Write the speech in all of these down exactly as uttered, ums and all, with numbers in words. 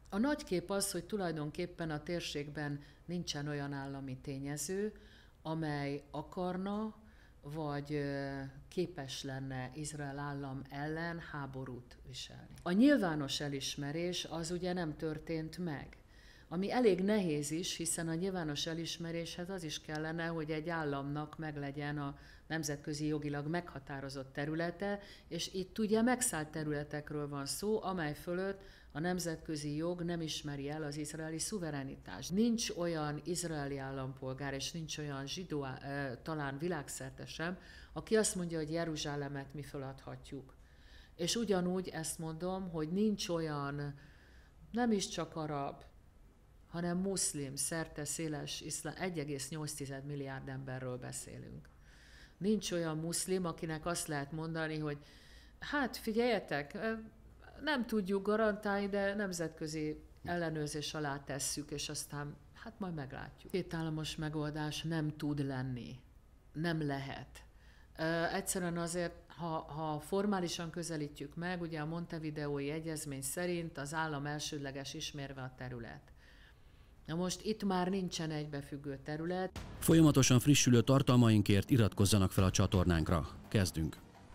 A nagy kép az, hogy tulajdonképpen a térségben nincsen olyan állami tényező, amely akarna, vagy képes lenne Izrael állam ellen háborút viselni. A nyilvános elismerés az ugye nem történt meg, ami elég nehéz is, hiszen a nyilvános elismeréshez az is kellene, hogy egy államnak meglegyen a nemzetközi jogilag meghatározott területe, és itt ugye megszállt területekről van szó, amely fölött a nemzetközi jog nem ismeri el az izraeli szuverenitást. Nincs olyan izraeli állampolgár, és nincs olyan zsidó, talán világszerte sem, aki azt mondja, hogy Jeruzsálemet mi föladhatjuk. És ugyanúgy ezt mondom, hogy nincs olyan, nem is csak arab, hanem muszlim, szerte széles iszlám, egy egész nyolc milliárd emberről beszélünk. Nincs olyan muszlim, akinek azt lehet mondani, hogy hát figyeljetek, nem tudjuk garantálni, de nemzetközi ellenőrzés alá tesszük, és aztán hát majd meglátjuk. Kétállamos megoldás nem tud lenni, nem lehet. Egyszerűen azért, ha, ha formálisan közelítjük meg, ugye a Montevideói Egyezmény szerint az állam elsődleges ismérve a terület. Na most itt már nincsen egybefüggő terület. Folyamatosan frissülő tartalmainkért iratkozzanak fel a csatornánkra. Kezdünk!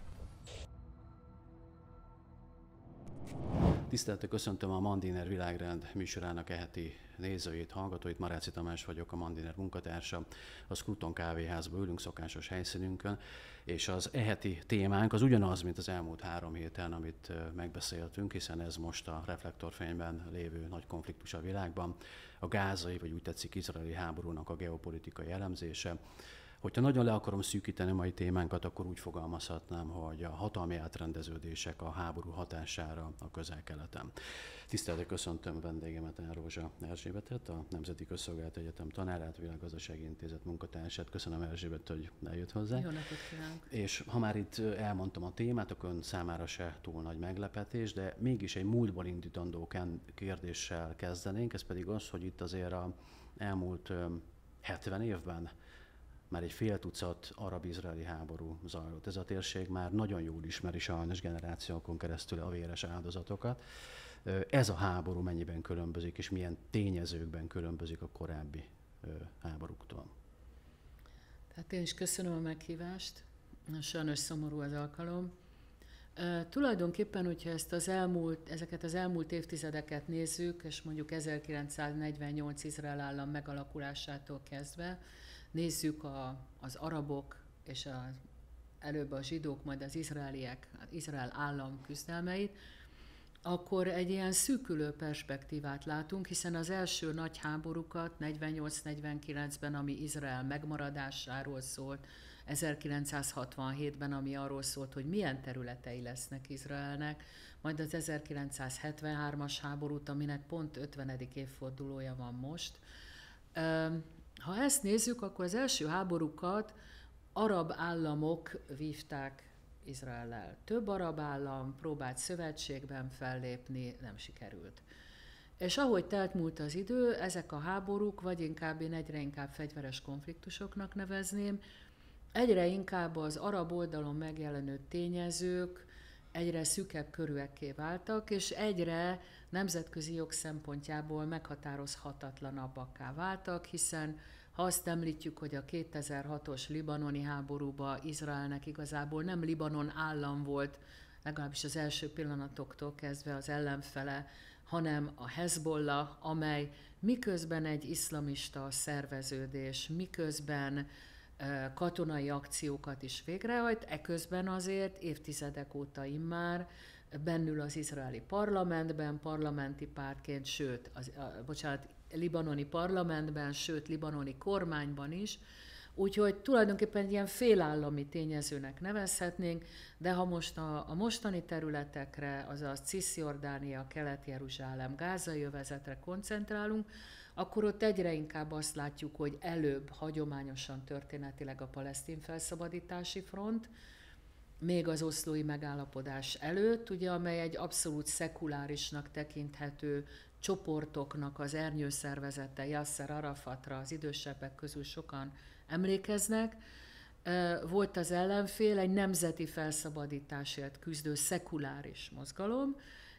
Tisztelettel köszöntöm a Mandiner Világrend műsorának eheti nézőit, hallgatóit. Maráci Tamás vagyok, a Mandiner munkatársa. A Scruton kávéházban ülünk szokásos helyszínünkön, és az eheti témánk az ugyanaz, mint az elmúlt három héten, amit megbeszéltünk, hiszen ez most a reflektorfényben lévő nagy konfliktus a világban, a gázai, vagy úgy tetszik, izraeli háborúnak a geopolitikai elemzése. Hogyha nagyon le akarom szűkíteni a mai témánkat, akkor úgy fogalmazhatnám, hogy a hatalmi átrendeződések a háború hatására a Közel-Keleten. Tisztelettel köszöntöm vendégemet, Rózsa Erzsébetet, a Nemzeti Közszolgálati Egyetem tanárát, Világgazdasági Intézet munkatársát. Köszönöm, Erzsébet, hogy eljött hozzá. Jó napot kívánok! És ha már itt elmondtam a témát, akkor ön számára se túl nagy meglepetés, de mégis egy múltból indítandó kérdéssel kezdenénk, ez pedig az, hogy itt azért az elmúlt hetven évben már egy fél tucat arab-izraeli háború zajlott. Ez a térség már nagyon jól ismeri sajnos generációkon keresztül a véres áldozatokat. Ez a háború mennyiben különbözik, és milyen tényezőkben különbözik a korábbi háborúktól? Tehát én is köszönöm a meghívást. Sajnos szomorú az alkalom. Uh, tulajdonképpen, hogyha ezt az elmúlt, ezeket az elmúlt évtizedeket nézzük, és mondjuk ezerkilencszáznegyvennyolc Izrael állam megalakulásától kezdve, nézzük a, az arabok és a, előbb a zsidók, majd az izraeliek, az Izrael állam küzdelmeit, akkor egy ilyen szűkülő perspektívát látunk, hiszen az első nagy háborúkat negyvennyolc negyvenkilencben, ami Izrael megmaradásáról szólt, ezerkilencszázhatvanhétben, ami arról szólt, hogy milyen területei lesznek Izraelnek, majd az ezerkilencszázhetvenhármas háborút, aminek pont ötvenedik évfordulója van most. Ha ezt nézzük, akkor az első háborúkat arab államok vívták Izraellel. Több arab állam próbált szövetségben fellépni, nem sikerült. És ahogy telt múlt az idő, ezek a háborúk, vagy inkább én egyre inkább fegyveres konfliktusoknak nevezném, egyre inkább az arab oldalon megjelenő tényezők egyre szűkebb körűekké váltak, és egyre nemzetközi jog szempontjából meghatározhatatlanabbakká váltak, hiszen ha azt említjük, hogy a kétezer-hatos libanoni háborúban Izraelnek igazából nem Libanon állam volt, legalábbis az első pillanatoktól kezdve az ellenfele, hanem a Hezbollah, amely miközben egy iszlamista szerveződés, miközben katonai akciókat is végrehajt, eközben azért évtizedek óta immár bennül az izraeli parlamentben, parlamenti pártként, sőt, az, a, bocsánat, libanoni parlamentben, sőt, libanoni kormányban is, úgyhogy tulajdonképpen egy ilyen félállami tényezőnek nevezhetnénk, de ha most a, a mostani területekre, azaz Cisjordánia, Kelet-Jeruzsálem, gázai övezetre koncentrálunk, akkor ott egyre inkább azt látjuk, hogy előbb hagyományosan történetileg a palesztin felszabadítási front, még az oszlói megállapodás előtt, ugye, amely egy abszolút szekulárisnak tekinthető csoportoknak az ernyőszervezete, Yasser Arafatra, az idősebbek közül sokan emlékeznek. Volt az ellenfél egy nemzeti felszabadításért küzdő szekuláris mozgalom,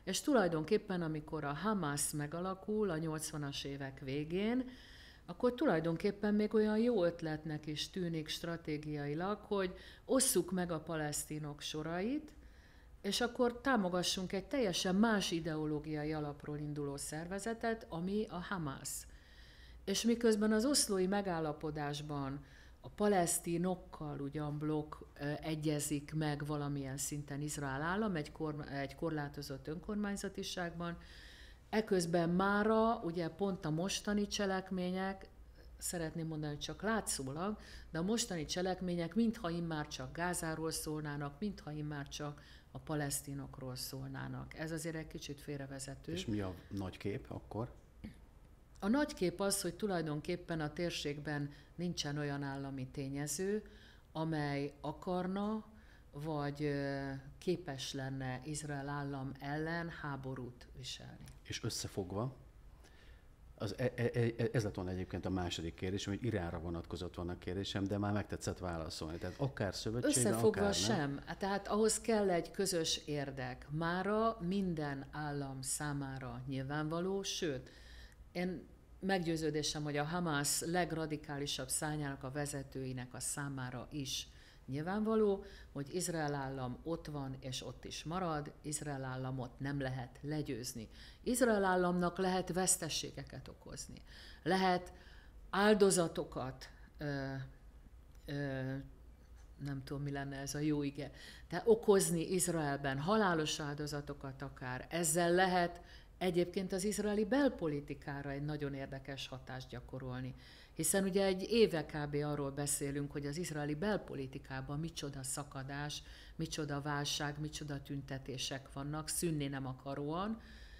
és tulajdonképpen amikor a Hamász megalakul a nyolcvanas évek végén, akkor tulajdonképpen még olyan jó ötletnek is tűnik stratégiailag, hogy osszuk meg a palesztinok sorait, és akkor támogassunk egy teljesen más ideológiai alapról induló szervezetet, ami a Hamász. És miközben az oszlói megállapodásban a palesztinokkal ugyan blokk egyezik meg valamilyen szinten Izrael állam egy, kor, egy korlátozott önkormányzatiságban, eközben mára ugye pont a mostani cselekmények, szeretném mondani, hogy csak látszólag, de a mostani cselekmények mintha immár csak Gázáról szólnának, mintha immár csak a palesztinokról szólnának. Ez azért egy kicsit félrevezető. És mi a nagy kép akkor? A nagy kép az, hogy tulajdonképpen a térségben nincsen olyan állami tényező, amely akarna, vagy képes lenne Izrael állam ellen háborút viselni. És összefogva, az, e, e, ez lett volna egyébként a második kérdésem, hogy Iránra vonatkozott van a kérdésem, de már megtetszett válaszolni. Tehát akár szövetségben, összefogva akár sem. Tehát ahhoz kell egy közös érdek. Mára minden állam számára nyilvánvaló, sőt, én meggyőződésem, hogy a Hamász legradikálisabb szárnyának a vezetőinek a számára is nyilvánvaló, hogy Izrael állam ott van és ott is marad, Izrael államot nem lehet legyőzni. Izrael államnak lehet veszteségeket okozni, lehet áldozatokat, ö, ö, nem tudom, mi lenne ez a jó ige, de okozni Izraelben, halálos áldozatokat akár, ezzel lehet egyébként az izraeli belpolitikára egy nagyon érdekes hatást gyakorolni. Hiszen ugye egy éve kb. Arról beszélünk, hogy az izraeli belpolitikában micsoda szakadás, micsoda válság, micsoda tüntetések vannak, szűnni nem akaróan,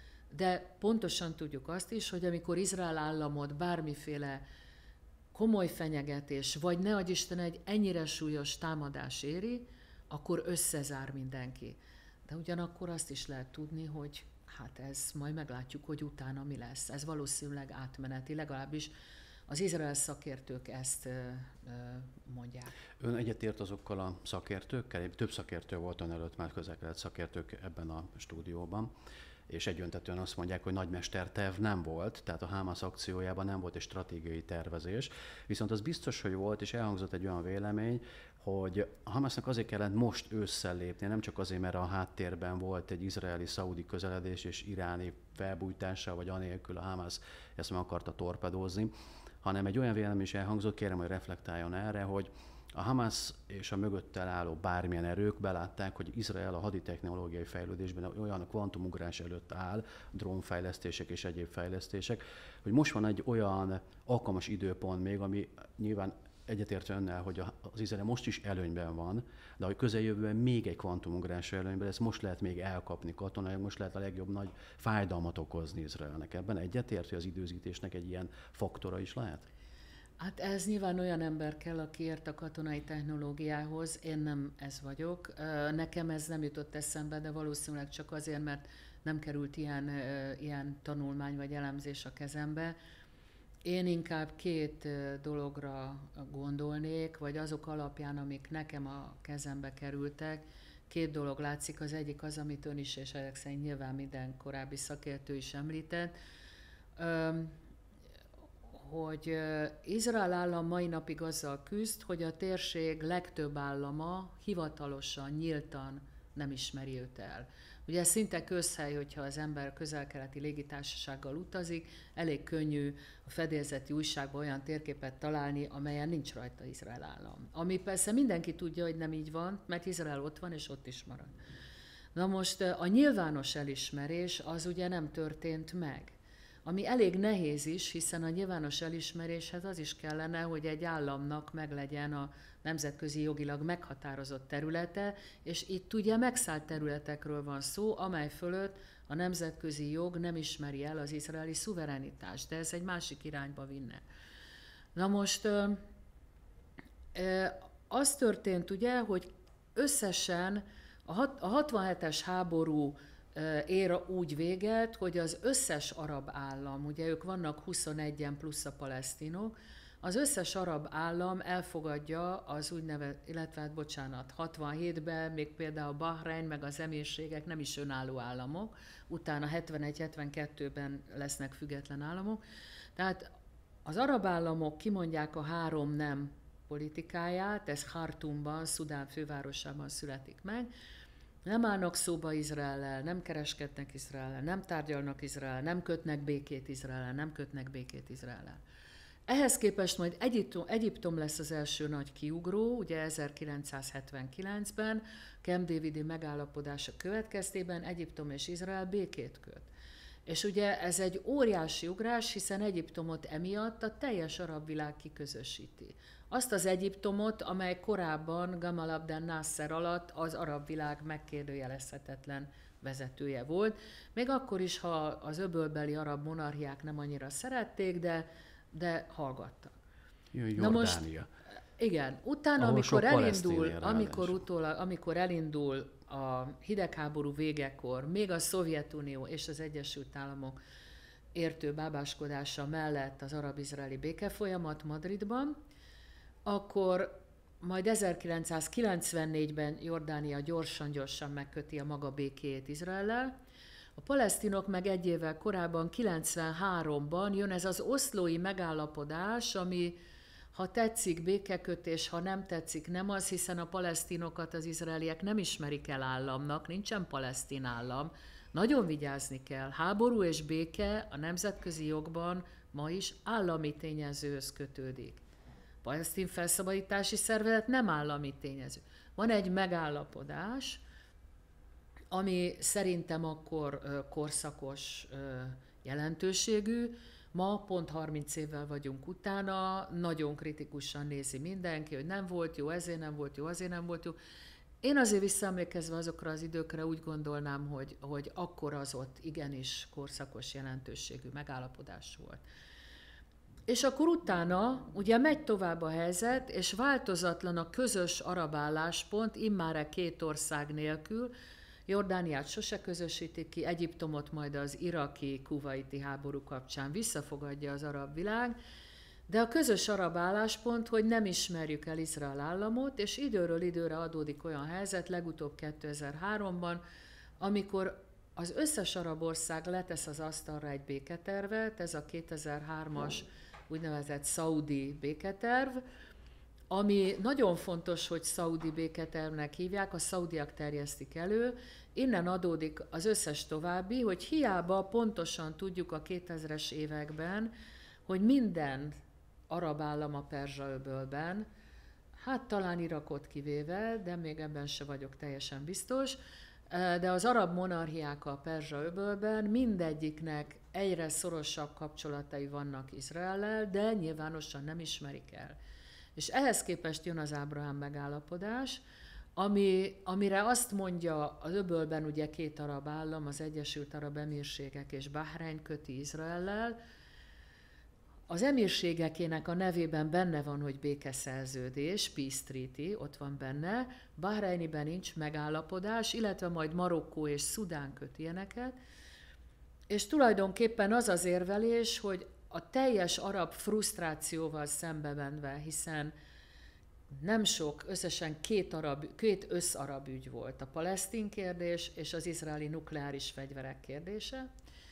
de pontosan tudjuk azt is, hogy amikor Izrael államot bármiféle komoly fenyegetés, vagy ne adj Isten egy ennyire súlyos támadás éri, akkor összezár mindenki. De ugyanakkor azt is lehet tudni, hogy hát ez majd meglátjuk, hogy utána mi lesz. Ez valószínűleg átmeneti, legalábbis az izrael szakértők ezt ö, ö, mondják. Ön egyetért azokkal a szakértőkkel? Több szakértő volt ön előtt, már közel-kelet szakértők ebben a stúdióban, és egyöntetően azt mondják, hogy nagymesterterv nem volt, tehát a Hamász akciójában nem volt egy stratégiai tervezés, viszont az biztos, hogy volt, és elhangzott egy olyan vélemény, hogy a Hamásznak azért kellett most ősszel lépni, nem csak azért, mert a háttérben volt egy izraeli-szaudi közeledés és iráni felbújtása, vagy anélkül a Hamász ezt meg akarta torpedózni, hanem egy olyan vélemény is elhangzott, kérem, hogy reflektáljon erre, hogy a Hamász és a mögöttel álló bármilyen erők belátták, hogy Izrael a haditechnológiai fejlődésben olyan kvantumugrás előtt áll, drónfejlesztések és egyéb fejlesztések, hogy most van egy olyan alkalmas időpont még, ami nyilván egyetértve önnel, hogy az Izrael most is előnyben van, de hogy közeljövőben még egy kvantumugrás előnyben, ezt most lehet még elkapni katonailag, most lehet a legjobb nagy fájdalmat okozni Izraelnek. Ebben egyetért, hogy az időzítésnek egy ilyen faktora is lehet? Hát ez nyilván olyan ember kell, aki ért a katonai technológiához, én nem ez vagyok. Nekem ez nem jutott eszembe, de valószínűleg csak azért, mert nem került ilyen, ilyen tanulmány vagy elemzés a kezembe. Én inkább két dologra gondolnék, vagy azok alapján, amik nekem a kezembe kerültek. Két dolog látszik, az egyik az, amit ön is, és ezek szerint nyilván minden korábbi szakértő is említett, hogy Izrael állam mai napig azzal küzd, hogy a térség legtöbb állama hivatalosan, nyíltan nem ismeri őt el. Ugye ez szinte közhely, hogyha az ember közel-keleti légitársasággal utazik, elég könnyű a fedélzeti újságban olyan térképet találni, amelyen nincs rajta Izrael állam. Ami persze mindenki tudja, hogy nem így van, mert Izrael ott van, és ott is marad. Na most a nyilvános elismerés az ugye nem történt meg. Ami elég nehéz is, hiszen a nyilvános elismeréshez az is kellene, hogy egy államnak meglegyen a nemzetközi jogilag meghatározott területe, és itt ugye megszállt területekről van szó, amely fölött a nemzetközi jog nem ismeri el az izraeli szuverenitást, de ez egy másik irányba vinne. Na most az történt ugye, hogy összesen a hatvanhetes háború ér úgy véget, hogy az összes arab állam, ugye ők vannak huszonegyen plusz a palesztinok, az összes arab állam elfogadja az úgynevezett, illetve hát bocsánat, hatvanhétben még például Bahrein meg az emírségek nem is önálló államok, utána hetvenegy hetvenkettőben lesznek független államok. Tehát az arab államok kimondják a három nem politikáját, ez Khartoumban, Szudán fővárosában születik meg. Nem állnak szóba Izraellel, nem kereskednek Izraellel, nem tárgyalnak Izraellel, nem kötnek békét Izraellel, nem kötnek békét Izraellel. Ehhez képest majd Egyiptom, Egyiptom lesz az első nagy kiugró, ugye ezerkilencszázhetvenkilencben, Camp Davidi megállapodása következtében Egyiptom és Izrael békét köt. És ugye ez egy óriási ugrás, hiszen Egyiptomot emiatt a teljes arab világ kiközösíti. Azt az Egyiptomot, amely korábban Gamal Abdel Nasser alatt az arab világ megkérdőjelezhetetlen vezetője volt. Még akkor is, ha az öbölbeli arab monarchiák nem annyira szerették, de, de hallgattak. Jön Jordánia. Na most, igen, utána, amikor elindul, amikor, utólag, amikor elindul a hidegháború végekor, még a Szovjetunió és az Egyesült Államok értő bábáskodása mellett az arab-izraeli békefolyamat Madridban, akkor majd ezerkilencszázkilencvennégyben Jordánia gyorsan-gyorsan megköti a maga békéjét Izraellel. A palesztinok meg egy évvel korábban, kilencvenháromban jön ez az oszlói megállapodás, ami ha tetszik békekötés, ha nem tetszik nem az, hiszen a palesztinokat az izraeliek nem ismerik el államnak, nincsen palesztin állam. Nagyon vigyázni kell. Háború és béke a nemzetközi jogban ma is állami tényezőhöz kötődik. A palesztin felszabadítási szervezet nem állami tényező. Van egy megállapodás, ami szerintem akkor korszakos jelentőségű. Ma pont harminc évvel vagyunk utána, nagyon kritikusan nézi mindenki, hogy nem volt jó, ezért nem volt jó, azért nem volt jó. Én azért visszaemlékezve azokra az időkre úgy gondolnám, hogy, hogy akkor az ott igenis korszakos jelentőségű megállapodás volt. És akkor utána ugye megy tovább a helyzet, és változatlan a közös arab álláspont, immáre két ország nélkül. Jordániát sose közösítik ki, Egyiptomot majd az iraki-kuvaiti háború kapcsán visszafogadja az arab világ, de a közös arab álláspont, hogy nem ismerjük el Izrael államot, és időről időre adódik olyan helyzet, legutóbb kétezer-háromban, amikor az összes arab ország letesz az asztalra egy béketervet, ez a kétezer-hármas úgynevezett szaudi béketerv, ami nagyon fontos, hogy szaudi béketervnek hívják, a szaudiak terjesztik elő, innen adódik az összes további, hogy hiába pontosan tudjuk a kétezres években, hogy minden arab állam a Perzsa-öbölben, hát talán Irakot kivéve, de még ebben se vagyok teljesen biztos, de az arab monarchiák a Perzsa-öbölben mindegyiknek egyre szorosabb kapcsolatai vannak Izraellel, de nyilvánosan nem ismerik el. És ehhez képest jön az Ábrahám megállapodás, ami, amire azt mondja, az öbölben ugye két arab állam, az Egyesült Arab Emírségek és Bahrein köti Izraellel. Az emírségekének a nevében benne van, hogy békeszerződés, Peace Treaty, ott van benne, Bahreiniben nincs megállapodás, illetve majd Marokkó és Szudán köt ilyeneket. És tulajdonképpen az az érvelés, hogy a teljes arab frusztrációval szembemenve, hiszen nem sok, összesen két, arab, két összarab ügy volt, a palesztin kérdés és az izraeli nukleáris fegyverek kérdése.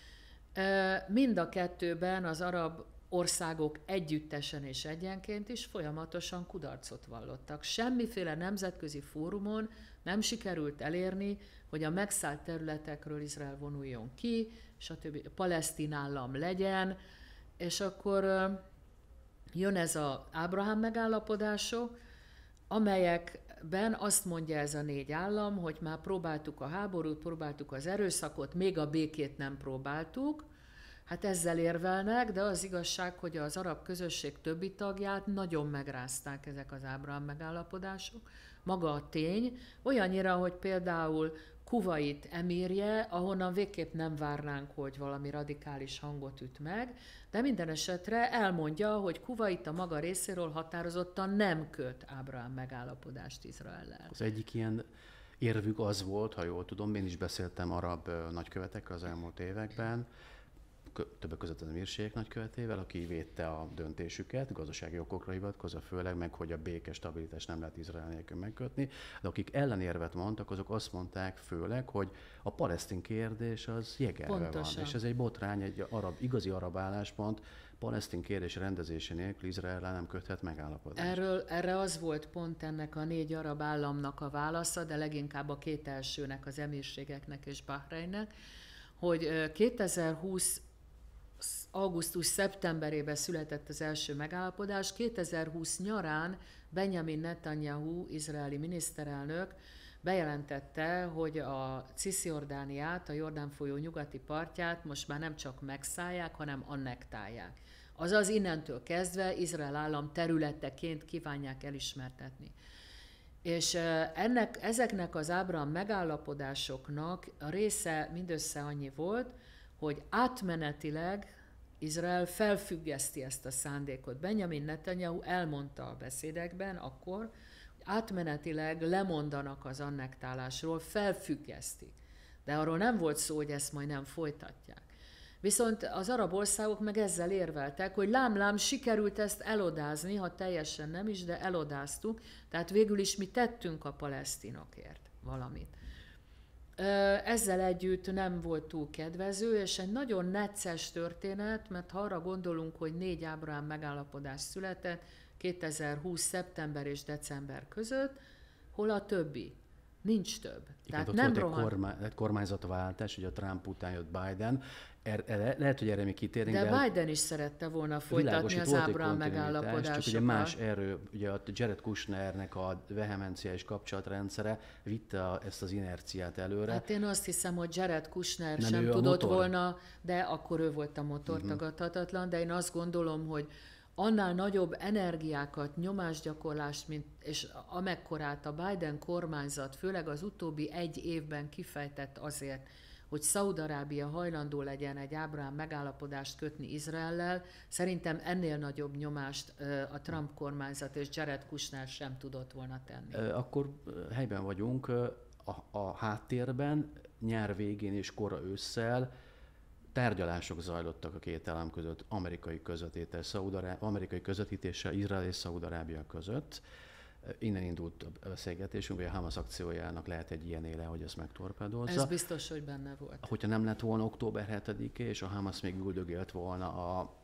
Mind a kettőben az arab országok együttesen és egyenként is folyamatosan kudarcot vallottak. Semmiféle nemzetközi fórumon nem sikerült elérni, hogy a megszállt területekről Izrael vonuljon ki, stb. Palesztin állam legyen, és akkor jön ez az Ábrahám megállapodások, amelyekben azt mondja ez a négy állam, hogy már próbáltuk a háborút, próbáltuk az erőszakot, még a békét nem próbáltuk. Hát ezzel érvelnek, de az igazság, hogy az arab közösség többi tagját nagyon megrázták ezek az Ábrahám megállapodások. Maga a tény, olyannyira, hogy például Kuvait emírje, ahonnan végképp nem várnánk, hogy valami radikális hangot üt meg, de minden esetre elmondja, hogy Kuvait a maga részéről határozottan nem köt Ábrahám megállapodást Izraellel. Az egyik ilyen érvük az volt, ha jól tudom, én is beszéltem arab nagykövetekkel az elmúlt években, többek között az emírségek nagykövetével, aki védte a döntésüket, gazdasági okokra hivatkozva főleg, meg hogy a béke stabilitást nem lehet Izrael nélkül megkötni, de akik ellenérvet mondtak, azok azt mondták főleg, hogy a palesztin kérdés az jegelve van, és ez egy botrány, egy arab, igazi arab álláspont, palesztin kérdés rendezése nélkül Izraellel nem köthet megállapodást. Erről, erre az volt pont ennek a négy arab államnak a válasza, de leginkább a két elsőnek, az emírségeknek és Bahreinnek, hogy kétezer-húsz augusztus-szeptemberében született az első megállapodás, kétezer-húsz nyarán Benjamin Netanyahu, izraeli miniszterelnök bejelentette, hogy a Cisziordániát, a Jordán folyó nyugati partját most már nem csak megszállják, hanem annektálják. Azaz innentől kezdve Izrael állam területeként kívánják elismertetni. És ennek, ezeknek az Ábrahám megállapodásoknak a része mindössze annyi volt, hogy átmenetileg Izrael felfüggeszti ezt a szándékot. Benjamin Netanyahu elmondta a beszédekben akkor, hogy átmenetileg lemondanak az annektálásról, felfüggesztik. De arról nem volt szó, hogy ezt majd nem folytatják. Viszont az arab országok meg ezzel érveltek, hogy lám-lám sikerült ezt elodázni, ha teljesen nem is, de elodáztuk, tehát végül is mi tettünk a palesztinokért valamit. Ezzel együtt nem volt túl kedvező, és egy nagyon necces történet, mert ha arra gondolunk, hogy négy Ábrahám megállapodás született kétezer-húsz szeptember és december között, hol a többi? Nincs több. Igen, tehát nem volt rohan... egy, kormány, egy kormányzatváltás, ugye a Trump után jött Biden. Er, er, lehet, hogy erre mi kitérünk, de... De Biden is szerette volna folytatni az Ábrahám megállapodásokat. Csak ugye más erő, ugye a Jared Kushnernek a vehemenciális kapcsolatrendszere vitte a, ezt az inerciát előre. Hát én azt hiszem, hogy Jared Kushner nem sem tudott volna, de akkor ő volt a motor, uh-huh. tagadhatatlan, de én azt gondolom, hogy annál nagyobb energiákat, nyomásgyakorlást, mint, és amekkorát a Biden kormányzat, főleg az utóbbi egy évben kifejtett azért, hogy Szaúd-Arábia hajlandó legyen egy Ábrahám megállapodást kötni Izraellel, szerintem ennél nagyobb nyomást a Trump kormányzat és Jared Kushner sem tudott volna tenni. Akkor helyben vagyunk, a, a háttérben nyár végén és kora ősszel tárgyalások zajlottak a két állam között, amerikai közvetítéssel, Szaúd-Arábia, amerikai közvetítéssel Izrael és Szaúd-Arábia között. Innen indult a beszélgetésünk, hogy a Hamas akciójának lehet egy ilyen éle, hogy ezt megtorpedózza. Ez biztos, hogy benne volt. Hogyha nem lett volna október hetedike, és a Hamas még üldögélt volna a,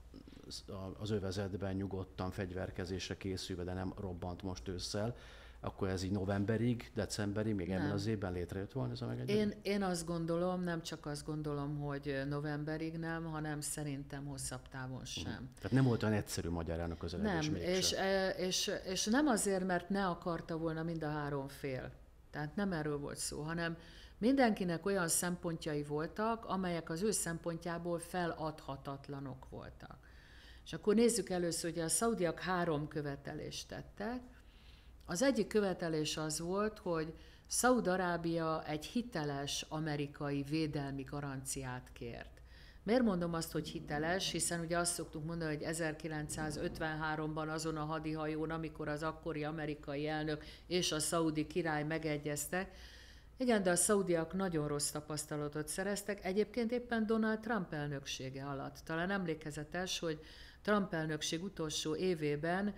az övezetben nyugodtan fegyverkezésre készülve, de nem robbant most ősszel, akkor ez így novemberig, decemberig, még nem. Ebben az évben létrejött volna ez a megegyezés? Én, én azt gondolom, nem csak azt gondolom, hogy novemberig nem, hanem szerintem hosszabb távon sem. Uh-huh. Tehát nem volt olyan egyszerű magyarán a közeledés Nem, és, és, és nem azért, mert ne akarta volna mind a három fél. Tehát nem erről volt szó, hanem mindenkinek olyan szempontjai voltak, amelyek az ő szempontjából feladhatatlanok voltak. És akkor nézzük először, hogy a szaudiak három követelést tettek. Az egyik követelés az volt, hogy Szaúd-Arábia egy hiteles amerikai védelmi garanciát kért. Miért mondom azt, hogy hiteles? Hiszen ugye azt szoktuk mondani, hogy ezerkilencszázötvenháromban azon a hadihajón, amikor az akkori amerikai elnök és a szaudi király megegyeztek, igen, de a szaudiak nagyon rossz tapasztalatot szereztek, egyébként éppen Donald Trump elnöksége alatt. Talán emlékezetes, hogy Trump elnökség utolsó évében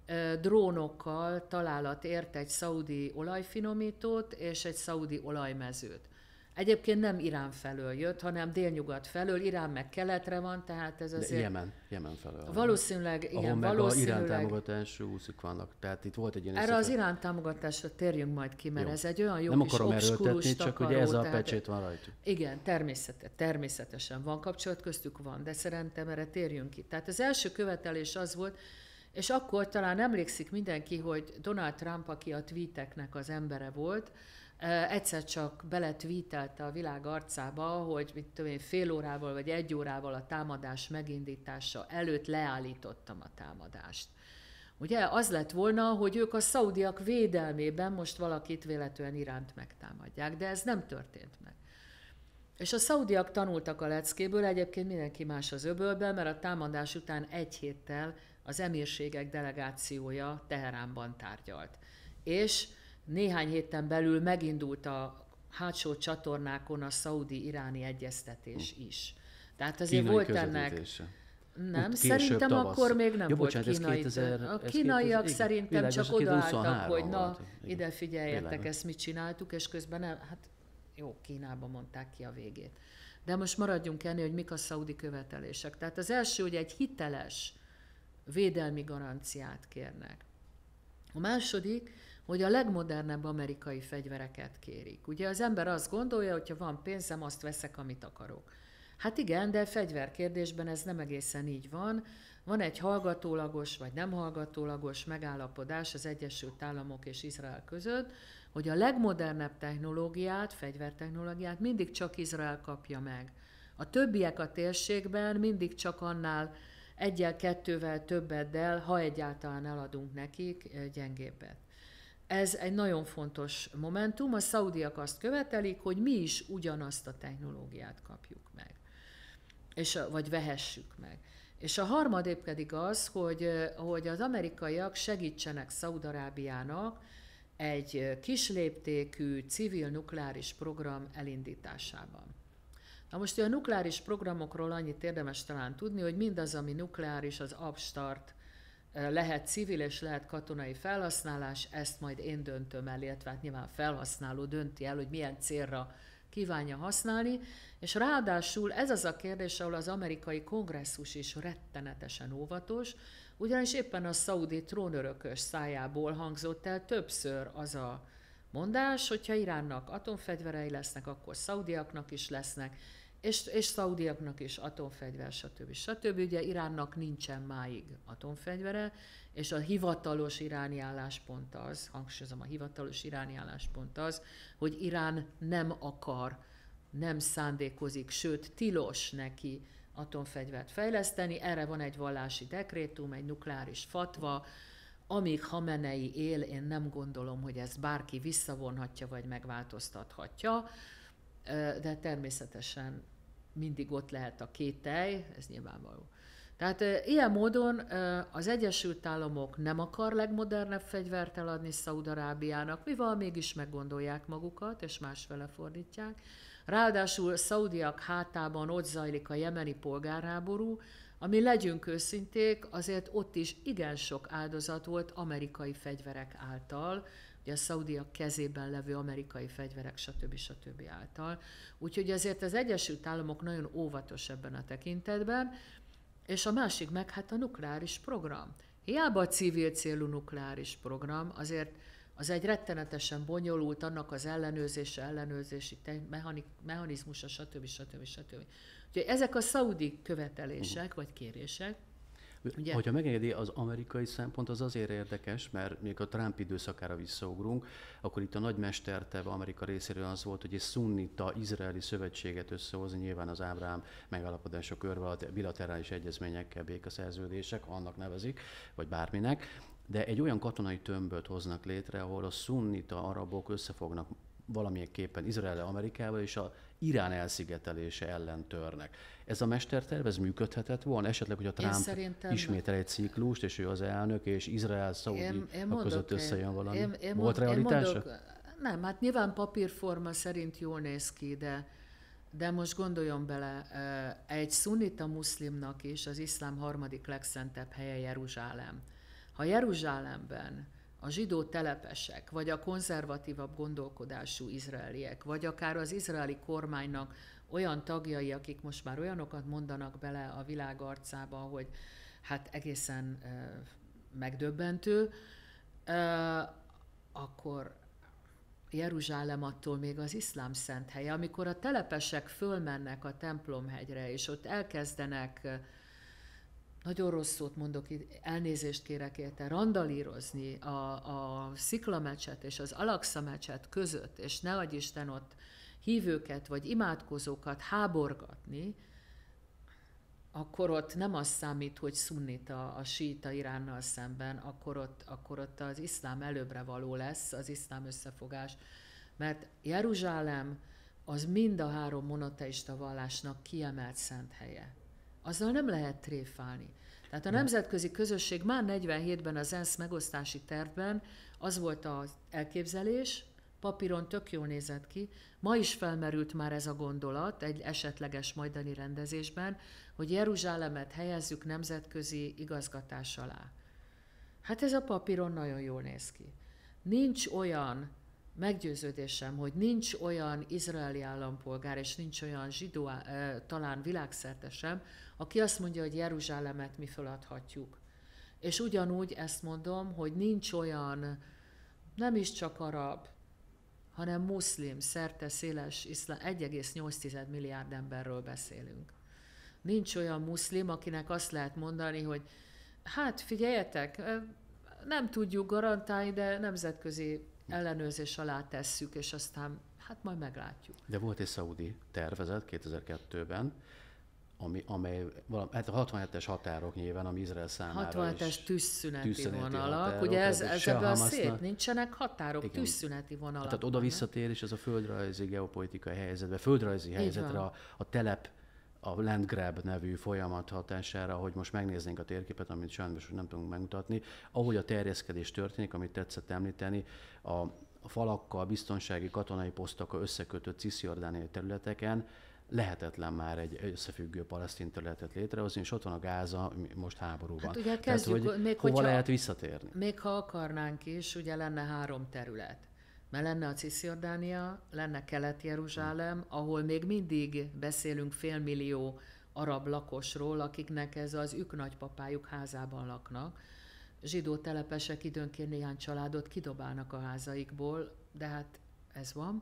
drónokkal találat ért egy szaudi olajfinomítót és egy szaudi olajmezőt. Egyébként nem Irán felől jött, hanem délnyugat felől, Irán meg keletre van, tehát ez azért... Jemen, Jemen felől. Valószínűleg, igen, ahol meg valószínűleg... Irán támogatás úszik vannak, tehát itt volt egy ilyen... Erre összefel... az Irán támogatásra térjünk majd ki, mert jó. Ez egy olyan jó nem kis akarom erőltetni, takaró, csak ugye ez a pecsét van rajta. Igen, természetes, természetesen van kapcsolat köztük, van, de szerintem erre térjünk ki. Tehát az első követelés az volt, és akkor talán emlékszik mindenki, hogy Donald Trump, aki a tweeteknek az embere volt, egyszer csak beletweetelte a világ arcába, hogy mit tudom én, fél órával vagy egy órával a támadás megindítása előtt leállítottam a támadást. Ugye az lett volna, hogy ők a szaudiak védelmében most valakit véletlenül Iránt megtámadják, de ez nem történt meg. És a szaudiak tanultak a leckéből, egyébként mindenki más az öbölben, mert a támadás után egy héttel az emírségek delegációja Teheránban tárgyalt. És néhány héten belül megindult a hátsó csatornákon a szaudi-iráni egyeztetés is. Tehát azért kínai volt ennek... Nem, Ut- szerintem tavasz. akkor még nem Jó, volt bocsánat, ez kínai. kétezer, A ez kínaiak kétezer, szerintem világos, csak ez odaálltak, hogy na, volt. ide figyeljetek, Világos. ezt mit csináltuk, és közben nem, hát jó, Kínába mondták ki a végét. De most maradjunk ennél, hogy mik a szaudi követelések. Tehát az első, hogy egy hiteles védelmi garanciát kérnek. A második, hogy a legmodernebb amerikai fegyvereket kérik. Ugye az ember azt gondolja, hogy ha van pénzem, azt veszek, amit akarok. Hát igen, de fegyverkérdésben ez nem egészen így van. Van egy hallgatólagos vagy nem hallgatólagos megállapodás az Egyesült Államok és Izrael között, hogy a legmodernebb technológiát, fegyvertechnológiát mindig csak Izrael kapja meg. A többiek a térségben mindig csak annál egyel, kettővel, többeddel, ha egyáltalán eladunk nekik, gyengébbet. Ez egy nagyon fontos momentum. A szaudiak azt követelik, hogy mi is ugyanazt a technológiát kapjuk meg, és, vagy vehessük meg. És a harmadik pedig az, hogy, hogy az amerikaiak segítsenek Szaúd-Arábiának egy kisléptékű civil nukleáris program elindításában. Na most a nukleáris programokról annyit érdemes talán tudni, hogy mindaz, ami nukleáris, az abstart, lehet civil és lehet katonai felhasználás, ezt majd én döntöm el, illetve hát nyilván felhasználó dönti el, hogy milyen célra kívánja használni, és ráadásul ez az a kérdés, ahol az amerikai kongresszus is rettenetesen óvatos, ugyanis éppen a szaudi trónörökös szájából hangzott el többször az a mondás, hogyha Iránnak atomfegyverei lesznek, akkor szaudiaknak is lesznek, és, és szaudiaknak is atomfegyver, stb. stb. Ugye Iránnak nincsen máig atomfegyvere, és a hivatalos iráni álláspont az, hangsúlyozom, a hivatalos iráni álláspont az, hogy Irán nem akar, nem szándékozik, sőt tilos neki atomfegyvert fejleszteni. Erre van egy vallási dekrétum, egy nukleáris fatva, amíg Hamenei él, én nem gondolom, hogy ezt bárki visszavonhatja vagy megváltoztathatja, de természetesen mindig ott lehet a kételj, ez nyilvánvaló. Tehát ilyen módon az Egyesült Államok nem akar legmodernebb fegyvert eladni Szaúd-Arábiának, mivel mégis meggondolják magukat, és másfele fordítják. Ráadásul szaudiak hátában ott zajlik a jemeni polgárháború, ami, legyünk őszinték, azért ott is igen sok áldozat volt amerikai fegyverek által, ugye a szaudiak kezében levő amerikai fegyverek, stb. stb. Által. Úgyhogy azért az Egyesült Államok nagyon óvatos ebben a tekintetben, és a másik meg hát a nukleáris program. Hiába a civil célú nukleáris program, azért az egy rettenetesen bonyolult, annak az ellenőrzése, ellenőrzési mechanizmusa, stb. stb. stb. Úgyhogy ezek a szaudi követelések, vagy kérések. Ugye? Hogyha megengedi, az amerikai szempont az azért érdekes, mert még a Trump időszakára visszaugrunk, akkor itt a nagy mesterterve Amerika részéről az volt, hogy egy szunnita izraeli szövetséget összehozni, nyilván az Ábrahám megállapodások körbe a bilaterális egyezményekkel, békaszerződések, annak nevezik, vagy bárminek, de egy olyan katonai tömböt hoznak létre, ahol a szunnita arabok összefognak valamilyenképpen Izrael Amerikával, és a Irán elszigetelése ellen törnek. Ez a mesterterv, ez működhetett volna? Esetleg, hogy a Trump ismétel egy ciklust, és ő az elnök, és Izrael, Szaudi között összejön valami. Én, én Volt mond, realitása? Én mondok, nem, hát nyilván papírforma szerint jól néz ki, de, de most gondoljon bele, egy szunnita muszlimnak is az iszlám harmadik legszentebb helye Jeruzsálem. Ha Jeruzsálemben a zsidó telepesek, vagy a konzervatívabb gondolkodású izraeliek, vagy akár az izraeli kormánynak olyan tagjai, akik most már olyanokat mondanak bele a világ arcába, hogy hát egészen uh, megdöbbentő, uh, akkor Jeruzsálem attól még az iszlám szent helye. Amikor a telepesek fölmennek a templomhegyre, és ott elkezdenek uh, nagyon rossz szót mondok, elnézést kérek érte, randalírozni a, a Szikla-mecset és az Al-Aqsa mecset között, és ne adj Isten ott hívőket vagy imádkozókat háborgatni, akkor ott nem az számít, hogy szunnita a síita Iránnal szemben, akkor ott, akkor ott az iszlám előbbre való lesz, az iszlám összefogás, mert Jeruzsálem az mind a három monoteista vallásnak kiemelt szent helye. Azzal nem lehet tréfálni. Tehát a nemzetközi közösség már negyvenhétben az ENSZ megosztási tervben az volt az elképzelés, papíron tök jól nézett ki. Ma is felmerült már ez a gondolat egy esetleges majdani rendezésben, hogy Jeruzsálemet helyezzük nemzetközi igazgatás alá. Hát ez a papíron nagyon jól néz ki. Nincs olyan, meggyőződésem, hogy nincs olyan izraeli állampolgár, és nincs olyan zsidó, talán világszerte sem, aki azt mondja, hogy Jeruzsálemet mi feladhatjuk. És ugyanúgy ezt mondom, hogy nincs olyan, nem is csak arab, hanem muszlim, szerte széles iszlám, egy egész nyolc milliárd emberről beszélünk. Nincs olyan muszlim, akinek azt lehet mondani, hogy hát figyeljetek, nem tudjuk garantálni, de nemzetközi ellenőrzés alá tesszük, és aztán hát majd meglátjuk. De volt egy szaudi tervezet kétezer-kettőben, ami, amely valami, hát a hatvanhetes határok nyilván, ami Izrael számára hatvanhetes tűzszüneti, tűzszüneti vonalak, határok, ugye ez, ez ebben a szép, Hamasnak, nincsenek határok, igen, tűzszüneti vonalak. Tehát oda visszatérés az a földrajzi geopolitikai helyzetbe, földrajzi helyzetre, a, a telep, a land grab nevű folyamat hatására, hogy most megnéznénk a térképet, amit sajnos nem tudunk megmutatni, ahogy a terjeszkedés történik, amit tetszett említeni, a, a falakkal, biztonsági, katonai posztokkal összekötött cisziordániai területeken lehetetlen már egy összefüggő palesztin területet létrehozni, és ott van a Gáza, most háborúban. Hát ugye kezdjük, Tehát, hogy még hova hogyha, lehet visszatérni? Még ha akarnánk is, ugye lenne három terület. Mert lenne a Cisjordánia, lenne Kelet-Jeruzsálem, ahol még mindig beszélünk félmillió arab lakosról, akiknek ez az ők nagypapájuk házában laknak. Zsidó telepesek időnként néhány családot kidobálnak a házaikból, de hát ez van.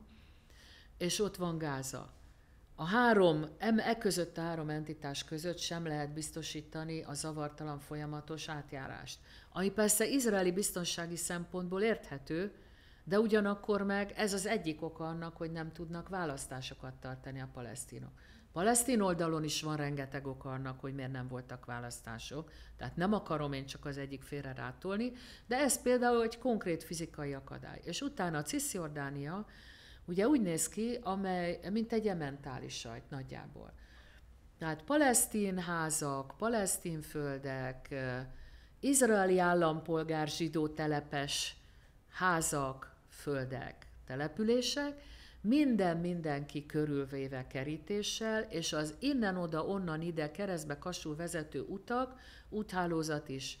És ott van Gáza. A három, e között a három entitás között sem lehet biztosítani a zavartalan folyamatos átjárást. Ami persze izraeli biztonsági szempontból érthető, de ugyanakkor meg ez az egyik oka annak, hogy nem tudnak választásokat tartani a palesztinok. Palesztin oldalon is van rengeteg oka annak, hogy miért nem voltak választások, tehát nem akarom én csak az egyik félre rátolni, de ez például egy konkrét fizikai akadály. És utána a Cisjordánia ugye úgy néz ki, amely, mint egy ementális sajt nagyjából. Tehát palesztin házak, palesztin földek, izraeli állampolgár zsidó telepes házak, földek, települések, minden mindenki körülvéve kerítéssel, és az innen-oda, onnan-ide keresztbe kasul vezető utak, úthálózat is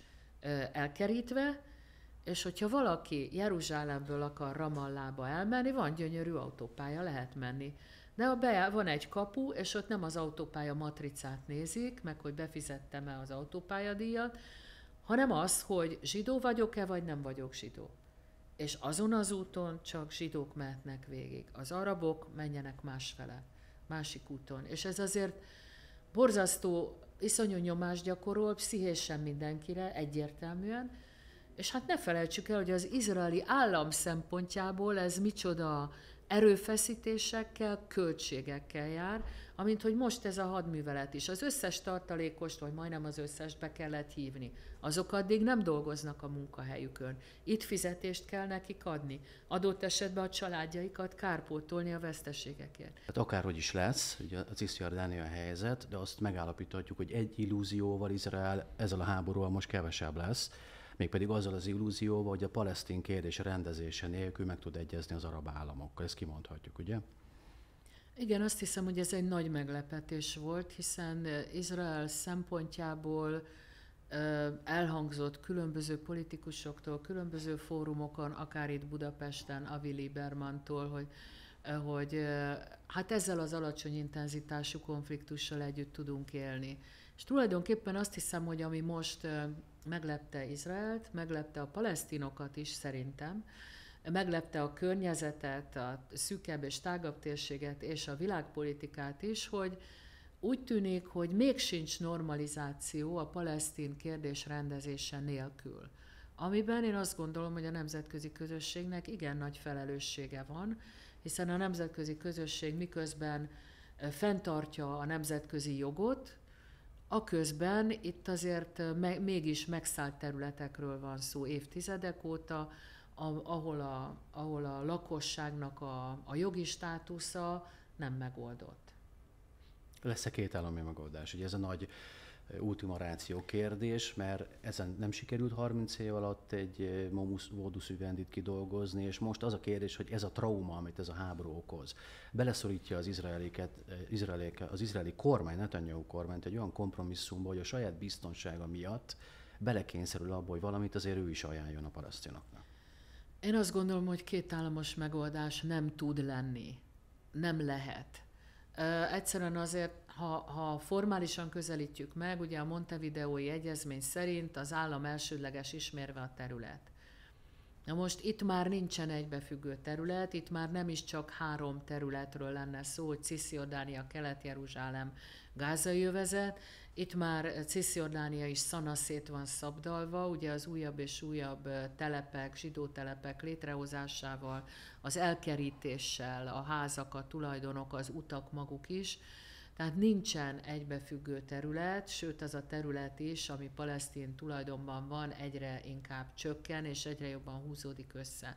elkerítve, és hogyha valaki Jeruzsálemből akar Ramallába elmenni, van gyönyörű autópálya, lehet menni. De ha be, van egy kapu, és ott nem az autópálya matricát nézik, meg hogy befizettem-e az autópályadíjat, hanem az, hogy zsidó vagyok-e, vagy nem vagyok zsidó. És azon az úton csak zsidók mehetnek végig. Az arabok menjenek másfele, másik úton. És ez azért borzasztó, iszonyú nyomást gyakorol, pszichésen mindenkire, egyértelműen. És hát ne felejtsük el, hogy az izraeli állam szempontjából ez micsoda erőfeszítésekkel, költségekkel jár, amint hogy most ez a hadművelet is. Az összes tartalékost, vagy majdnem az összest be kellett hívni. Azok addig nem dolgoznak a munkahelyükön. Itt fizetést kell nekik adni. Adott esetben a családjaikat kárpótolni a veszteségekért. Hát akárhogy is lesz, ugye a Cisjordánia helyzet, de azt megállapíthatjuk, hogy egy illúzióval Izrael ezzel a háborúval most kevesebb lesz, mégpedig azzal az illúzióval, hogy a palesztin kérdés rendezése nélkül meg tud egyezni az arab államokkal. Ezt kimondhatjuk, ugye? Igen, azt hiszem, hogy ez egy nagy meglepetés volt, hiszen Izrael szempontjából elhangzott különböző politikusoktól, különböző fórumokon, akár itt Budapesten, Avi Liebermantól, hogy, hogy hát ezzel az alacsony intenzitású konfliktussal együtt tudunk élni. És tulajdonképpen azt hiszem, hogy ami most meglepte Izraelt, meglepte a palesztinokat is szerintem, meglepte a környezetet, a szűkebb és tágabb térséget és a világpolitikát is, hogy úgy tűnik, hogy még sincs normalizáció a palesztin kérdés rendezése nélkül. Amiben én azt gondolom, hogy a nemzetközi közösségnek igen nagy felelőssége van, hiszen a nemzetközi közösség miközben fenntartja a nemzetközi jogot, aközben itt azért me- mégis megszállt területekről van szó évtizedek óta, ahol a, ahol a lakosságnak a, a jogi státusza nem megoldott. Lesz-e két állami megoldás? Ugye ez a nagy ultima ratio kérdés, mert ezen nem sikerült harminc év alatt egy modus vivendit kidolgozni, és most az a kérdés, hogy ez a trauma, amit ez a háború okoz, beleszorítja az izraeliket, izraeliket, az izraeli kormány, Netanyahu kormányt egy olyan kompromisszumba, hogy a saját biztonsága miatt belekényszerül abba, hogy valamit azért ő is ajánljon a palesztinoknak. Én azt gondolom, hogy kétállamos megoldás nem tud lenni. Nem lehet. Uh, egyszerűen azért, ha, ha formálisan közelítjük meg, ugye a Montevideói Egyezmény szerint az állam elsődleges ismérve a terület. Na most itt már nincsen egybefüggő terület, itt már nem is csak három területről lenne szó, hogy Cisjordánia, Kelet-Jeruzsálem, Gázai övezet, itt már Cisjordánia is szanaszét van szabdalva, ugye az újabb és újabb telepek, zsidó telepek létrehozásával, az elkerítéssel, a házak, a tulajdonok, az utak maguk is. Tehát nincsen egybefüggő terület, sőt az a terület is, ami palesztin tulajdonban van, egyre inkább csökken, és egyre jobban húzódik össze.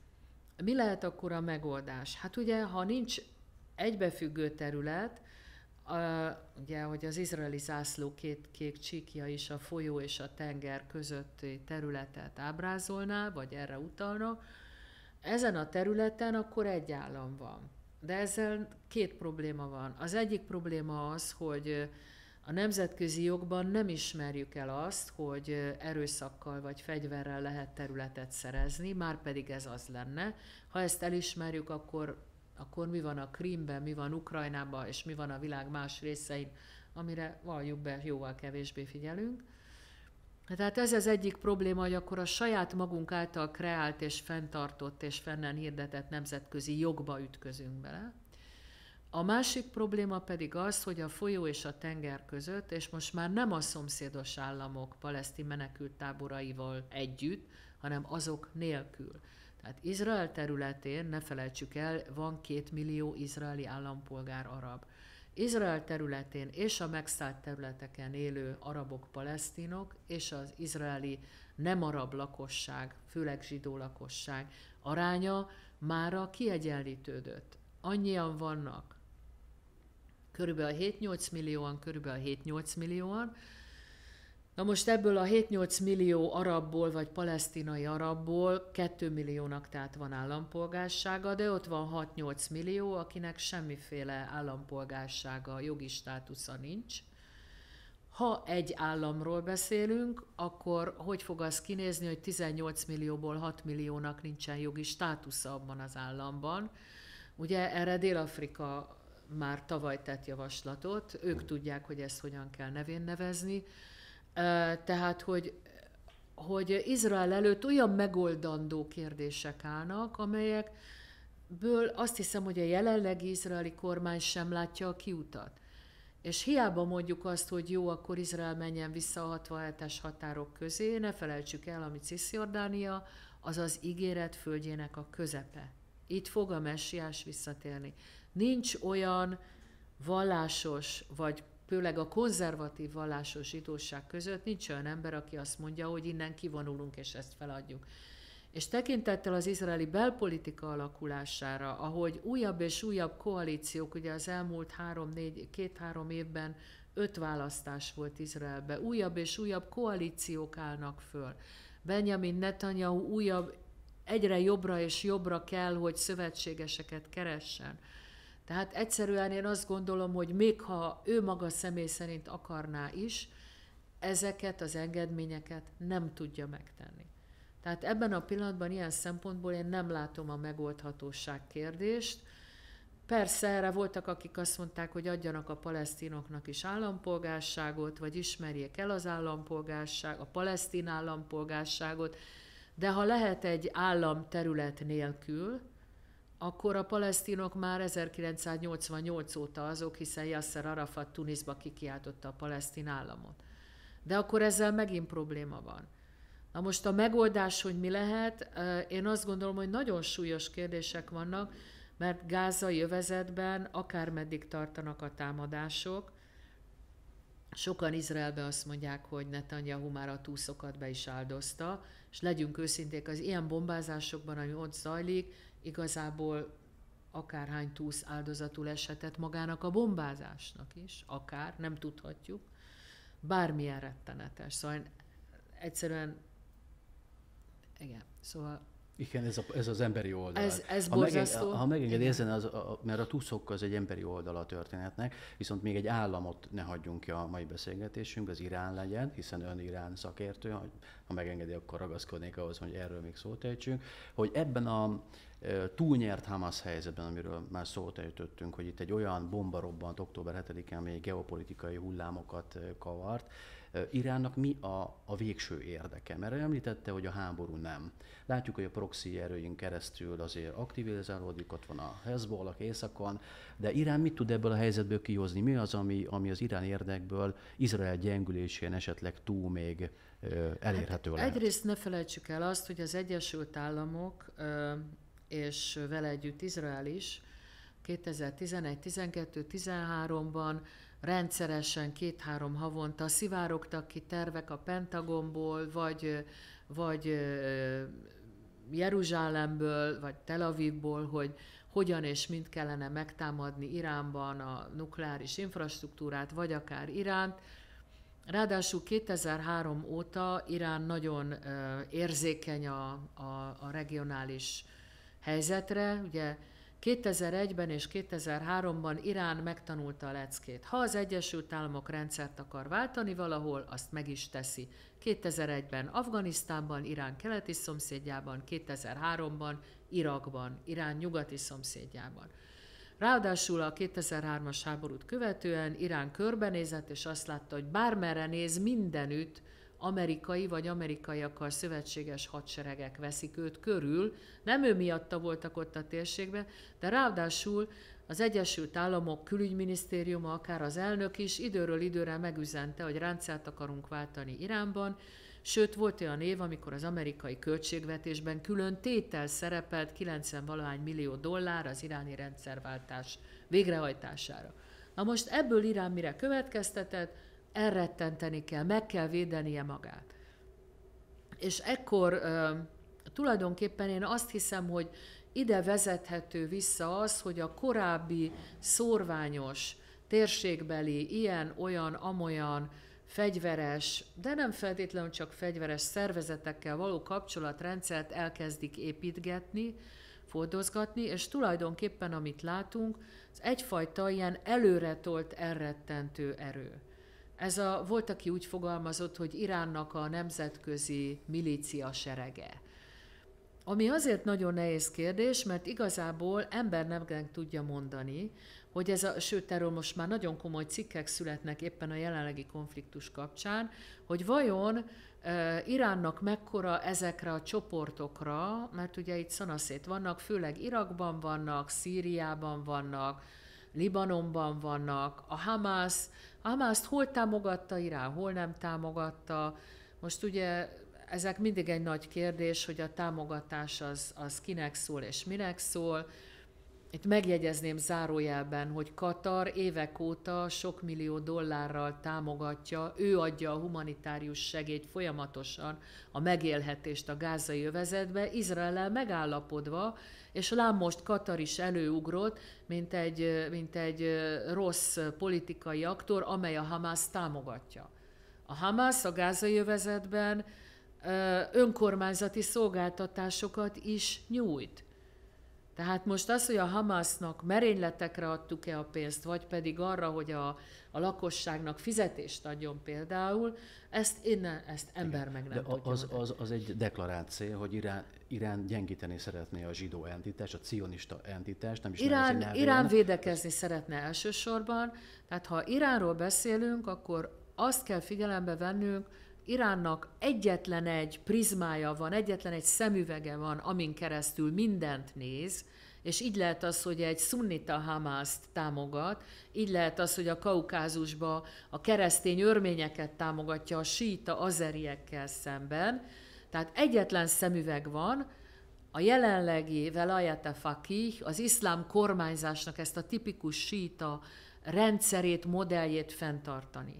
Mi lehet akkor a megoldás? Hát ugye, ha nincs egybefüggő terület, Uh, ugye, hogy az izraeli zászló két kék csíkja is a folyó és a tenger közötti területet ábrázolná, vagy erre utalna, ezen a területen akkor egy állam van. De ezzel két probléma van. Az egyik probléma az, hogy a nemzetközi jogban nem ismerjük el azt, hogy erőszakkal vagy fegyverrel lehet területet szerezni, már pedig ez az lenne. Ha ezt elismerjük, akkor akkor mi van a Krímben, mi van Ukrajnában, és mi van a világ más részein, amire valljuk be, jóval kevésbé figyelünk. Tehát ez az egyik probléma, hogy akkor a saját magunk által kreált és fenntartott és fennen hirdetett nemzetközi jogba ütközünk bele. A másik probléma pedig az, hogy a folyó és a tenger között, és most már nem a szomszédos államok palesztin menekülttáboraival együtt, hanem azok nélkül. Tehát Izrael területén, ne felejtsük el, van két millió izraeli állampolgár arab. Izrael területén és a megszállt területeken élő arabok, palesztinok és az izraeli nem arab lakosság, főleg zsidó lakosság aránya mára kiegyenlítődött. Annyian vannak, körülbelül hét-nyolc millióan, körülbelül hét-nyolc millióan. Na most ebből a hét-nyolc millió arabból, vagy palesztinai arabból két milliónak tehát van állampolgársága, de ott van hat-nyolc millió, akinek semmiféle állampolgársága, jogi státusza nincs. Ha egy államról beszélünk, akkor hogy fog az kinézni, hogy tizennyolc millióból hat milliónak nincsen jogi státusza abban az államban? Ugye erre Dél-Afrika már tavaly tett javaslatot, ők tudják, hogy ezt hogyan kell nevén nevezni. Tehát, hogy, hogy Izrael előtt olyan megoldandó kérdések állnak, amelyekből azt hiszem, hogy a jelenlegi izraeli kormány sem látja a kiutat. És hiába mondjuk azt, hogy jó, akkor Izrael menjen vissza a hatvanhetes határok közé, ne felejtsük el, ami Cisjordánia, az az ígéret földjének a közepe. Itt fog a messiás visszatérni. Nincs olyan vallásos, vagy főleg a konzervatív vallásos zsidóság között nincs olyan ember, aki azt mondja, hogy innen kivonulunk és ezt feladjuk. És tekintettel az izraeli belpolitika alakulására, ahogy újabb és újabb koalíciók, ugye az elmúlt három, négy, két-három évben öt választás volt Izraelben, újabb és újabb koalíciók állnak föl. Benjamin Netanyahu újabb, egyre jobbra és jobbra kell, hogy szövetségeseket keressen. Tehát egyszerűen én azt gondolom, hogy még ha ő maga személy szerint akarná is, ezeket az engedményeket nem tudja megtenni. Tehát ebben a pillanatban ilyen szempontból én nem látom a megoldhatóság kérdést. Persze erre voltak, akik azt mondták, hogy adjanak a palesztinoknak is állampolgárságot, vagy ismerjék el az állampolgárság, a palesztin állampolgárságot, de ha lehet egy állam terület nélkül, akkor a palesztinok már ezerkilencszáznyolcvannyolc óta azok, hiszen Yasser Arafat Tuniszba kikiáltotta a palesztin államot. De akkor ezzel megint probléma van. Na most a megoldás, hogy mi lehet, én azt gondolom, hogy nagyon súlyos kérdések vannak, mert Gázai övezetben akármeddig tartanak a támadások, sokan Izraelben azt mondják, hogy Netanyahu már a túszokat be is áldozta, és legyünk őszinték, az ilyen bombázásokban, ami ott zajlik, igazából akárhány túsz áldozatul eshetett magának a bombázásnak is, akár, nem tudhatjuk. bármilyen rettenetes. Szóval egyszerűen, igen, szóval... Igen, ez, a, ez az emberi oldal. Ez, ez ha borzasztó. Megeng, ha megengedi ezen, az, a, mert a tuszok az egy emberi oldala a történetnek, viszont még egy államot ne hagyjunk ki a mai beszélgetésünk, az Irán legyen, hiszen ön Irán szakértő, ha megengedi, akkor ragaszkodnék ahhoz, hogy erről még szót ejtsünk, hogy ebben a túlnyert Hamas helyzetben, amiről már szót ejtöttünk, hogy itt egy olyan bomba robbant október hetedikén, ami geopolitikai hullámokat kavart, Iránnak mi a, a végső érdeke? Mert említette, hogy a háború nem. Látjuk, hogy a proxy erőink keresztül azért aktivizálódik, ott van a Hezbollah északon, de Irán mit tud ebből a helyzetből kihozni? Mi az, ami, ami az iráni érdekből Izrael gyengülésén esetleg túl még ö, elérhető hát lehet? Egyrészt ne felejtsük el azt, hogy az Egyesült Államok ö, és vele együtt Izrael is kétezer-tizenegy, tizenkettő, tizenháromban rendszeresen két-három havonta szivárogtak ki tervek a Pentagonból, vagy, vagy Jeruzsálemből, vagy Tel Avivból, hogy hogyan és mint kellene megtámadni Iránban a nukleáris infrastruktúrát, vagy akár Iránt. Ráadásul kétezer-három óta Irán nagyon érzékeny a, a, a regionális helyzetre. Ugye kétezer-egyben és kétezer-háromban Irán megtanulta a leckét. Ha az Egyesült Államok rendszert akar váltani valahol, azt meg is teszi. kétezer-egyben Afganisztánban, Irán keleti szomszédjában, kétezer-háromban Irakban, Irán nyugati szomszédjában. Ráadásul a kétezer-hármas háborút követően Irán körbenézett, és azt látta, hogy bármerre néz, mindenütt amerikai vagy amerikaiakkal szövetséges hadseregek veszik őt körül. Nem ő miatta voltak ott a térségben, de ráadásul az Egyesült Államok külügyminisztériuma, akár az elnök is időről időre megüzente, hogy rendszert akarunk váltani Iránban, sőt volt olyan év, amikor az amerikai költségvetésben külön tétel szerepelt kilencven-valahány millió dollár az iráni rendszerváltás végrehajtására. Na most ebből Irán mire következtetett? Elrettenteni kell, meg kell védenie magát. És ekkor uh, tulajdonképpen én azt hiszem, hogy ide vezethető vissza az, hogy a korábbi szórványos, térségbeli, ilyen, olyan, amolyan fegyveres, de nem feltétlenül csak fegyveres szervezetekkel való kapcsolatrendszert elkezdik építgetni, fordozgatni, és tulajdonképpen amit látunk, az egyfajta ilyen előretolt, elrettentő erő. Ez a, volt, aki úgy fogalmazott, hogy Iránnak a nemzetközi milícia serege. Ami azért nagyon nehéz kérdés, mert igazából ember nem tudja mondani, hogy ez a, sőt, erről most már nagyon komoly cikkek születnek éppen a jelenlegi konfliktus kapcsán, hogy vajon e, Iránnak mekkora ezekre a csoportokra, mert ugye itt szanaszét vannak, főleg Irakban vannak, Szíriában vannak, Libanonban vannak, a Hamász, a Hamászt hol támogatta Irán, hol nem támogatta. Most ugye ezek mindig egy nagy kérdés, hogy a támogatás az, az kinek szól és minek szól. Itt megjegyezném zárójelben, hogy Katar évek óta sok millió dollárral támogatja, ő adja a humanitárius segélyt folyamatosan, a megélhetést a gázai övezetbe, Izraellel megállapodva, és lám most Katar is előugrott, mint egy, mint egy rossz politikai aktor, amely a Hamász támogatja. A Hamász a gázai övezetben önkormányzati szolgáltatásokat is nyújt. Tehát most az, hogy a Hamásznak merényletekre adtuk-e a pénzt, vagy pedig arra, hogy a, a lakosságnak fizetést adjon például, ezt innen, ezt ember meg nem De tudja. Az, az, az egy deklarált cél, hogy Irán, Irán gyengíteni szeretné a zsidó entitást, a cionista entitást, nem is Irán, nevezi Irán védekezni szeretne elsősorban, tehát ha Iránról beszélünk, akkor azt kell figyelembe vennünk, Iránnak egyetlen egy prizmája van, egyetlen egy szemüvege van, amin keresztül mindent néz, és így lehet az, hogy egy szunnita Hamászt támogat, így lehet az, hogy a Kaukázusba a keresztény örményeket támogatja a síita azeriekkel szemben. Tehát egyetlen szemüveg van, a jelenlegi velayat faqih, az iszlám kormányzásnak ezt a tipikus síita rendszerét, modelljét fenntartani.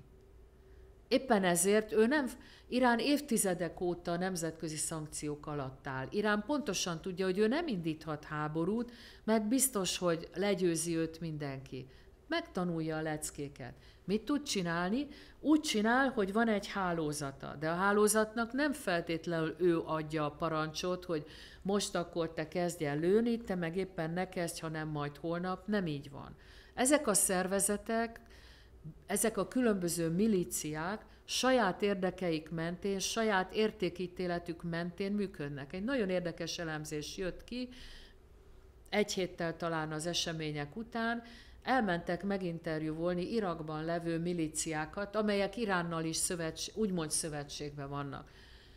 Éppen ezért ő nem, Irán évtizedek óta nemzetközi szankciók alatt áll. Irán pontosan tudja, hogy ő nem indíthat háborút, mert biztos, hogy legyőzi őt mindenki. megtanulja a leckéket. Mit tud csinálni? Úgy csinál, hogy van egy hálózata, de a hálózatnak nem feltétlenül ő adja a parancsot, hogy most akkor te kezdj el lőni, te meg éppen ne kezdj, hanem majd holnap, nem így van. Ezek a szervezetek, ezek a különböző milíciák saját érdekeik mentén, saját értékítéletük mentén működnek. Egy nagyon érdekes elemzés jött ki, egy héttel talán az események után, elmentek meginterjúvolni Irakban levő milíciákat, amelyek Iránnal is szövetség, úgymond szövetségben vannak.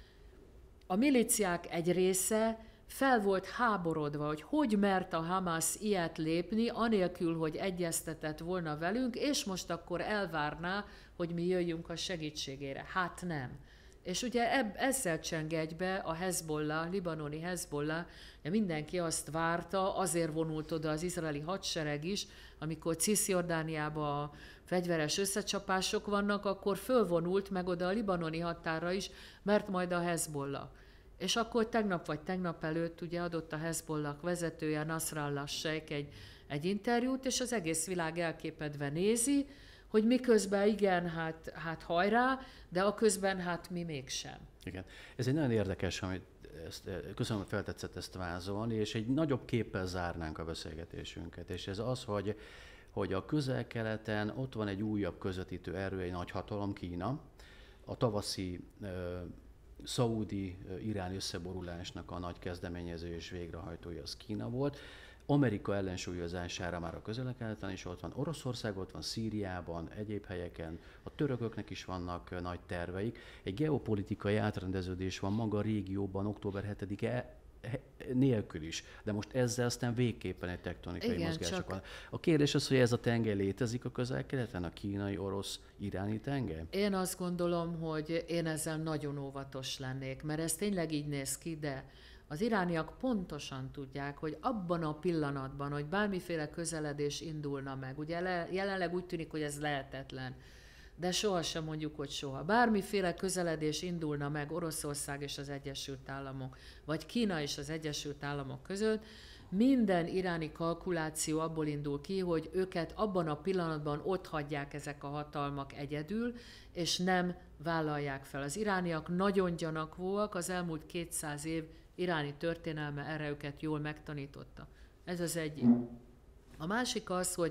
A milíciák egy része fel volt háborodva, hogy hogy mert a Hamas ilyet lépni, anélkül, hogy egyeztetett volna velünk, és most akkor elvárná, hogy mi jöjjünk a segítségére. Hát nem. És ugye eb, ezzel cseng egybe a Hezbollah, libanoni Hezbollah, mindenki azt várta, azért vonult oda az izraeli hadsereg is, amikor Cisjordániában a fegyveres összecsapások vannak, akkor fölvonult meg oda a libanoni határra is, mert majd a Hezbollah. És akkor tegnap vagy tegnap előtt ugye adott a Hezbollah vezetője, Nasrallah Sheikh egy, egy interjút, és az egész világ elképedve nézi, hogy miközben igen, hát, hát hajrá, de a közben hát mi mégsem. Igen. Ez egy nagyon érdekes, amit ezt, köszönöm, hogy feltetszett ezt vázolni, és egy nagyobb képpel zárnánk a beszélgetésünket. És ez az, hogy, hogy a Közel-Keleten ott van egy újabb közvetítő erő, egy nagyhatalom, Kína. A tavaszi uh, szaudi-iráni összeborulásnak a nagy kezdeményező és végrehajtója az Kína volt. Amerika ellensúlyozására már a Közel-Keleten is ott van, Oroszország ott van, Szíriában, egyéb helyeken, a törököknek is vannak nagy terveik. Egy geopolitikai átrendeződés van maga a régióban október hetedike nélkül is, de most ezzel aztán végképpen egy tektonikai Igen, mozgások csak... van. A kérdés az, hogy ez a tengely létezik a Közel-Keleten, a kínai, orosz, iráni tengely? Én azt gondolom, hogy én ezzel nagyon óvatos lennék, mert ez tényleg így néz ki, de az irániak pontosan tudják, hogy abban a pillanatban, hogy bármiféle közeledés indulna meg, ugye le, jelenleg úgy tűnik, hogy ez lehetetlen, de sohasem mondjuk, hogy soha. Bármiféle közeledés indulna meg Oroszország és az Egyesült Államok, vagy Kína és az Egyesült Államok között, minden iráni kalkuláció abból indul ki, hogy őket abban a pillanatban ott hagyják ezek a hatalmak egyedül, és nem vállalják fel. Az irániak nagyon gyanakvóak, az elmúlt kétszáz év iráni történelme erre őket jól megtanította. Ez az egyik. A másik az, hogy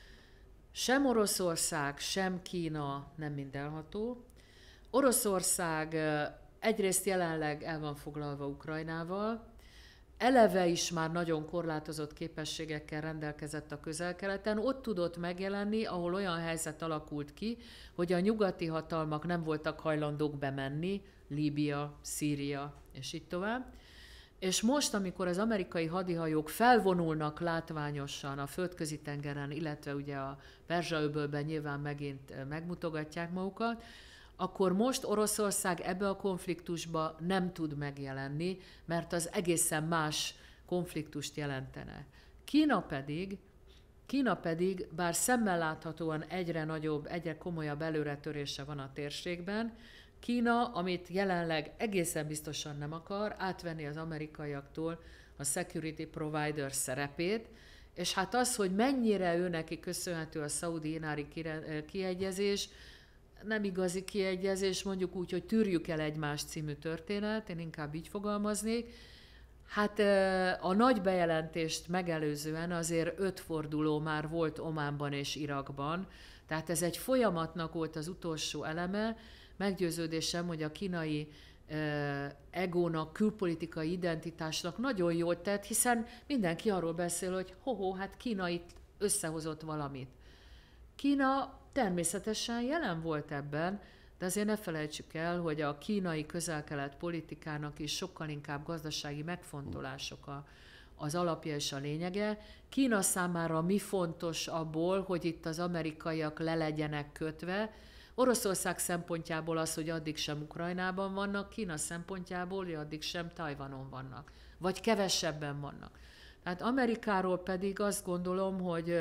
sem Oroszország, sem Kína nem mindenható. Oroszország egyrészt jelenleg el van foglalva Ukrajnával, eleve is már nagyon korlátozott képességekkel rendelkezett a Közel-Keleten, ott tudott megjelenni, ahol olyan helyzet alakult ki, hogy a nyugati hatalmak nem voltak hajlandók bemenni, Líbia, Szíria és így tovább. És most, amikor az amerikai hadihajók felvonulnak látványosan a földközi tengeren, illetve ugye a Perzsa-öbölben nyilván megint megmutogatják magukat, akkor most Oroszország ebbe a konfliktusba nem tud megjelenni, mert az egészen más konfliktust jelentene. Kína pedig, Kína pedig, bár szemmel láthatóan egyre nagyobb, egyre komolyabb előretörése van a térségben, Kína, amit jelenleg egészen biztosan nem akar, átvenni az amerikaiaktól a security provider szerepét, és hát az, hogy mennyire ő neki köszönhető a szaudi-iráni kiegyezés, nem igazi kiegyezés, mondjuk úgy, hogy tűrjük el egymás című történet, én inkább így fogalmaznék. Hát a nagy bejelentést megelőzően azért öt forduló már volt Ománban és Irakban, tehát ez egy folyamatnak volt az utolsó eleme. Meggyőződésem, hogy a kínai eh, egónak, külpolitikai identitásnak nagyon jól tett, hiszen mindenki arról beszél, hogy ho-ho, hát Kína itt összehozott valamit. Kína természetesen jelen volt ebben, de azért ne felejtsük el, hogy a kínai közel-kelet politikának is sokkal inkább gazdasági megfontolások a, az alapja és a lényege. Kína számára mi fontos abból, hogy itt az amerikaiak le legyenek kötve. Oroszország szempontjából az, hogy addig sem Ukrajnában vannak, Kína szempontjából, hogy addig sem Tajvanon vannak, vagy kevesebben vannak. Tehát Amerikáról pedig azt gondolom, hogy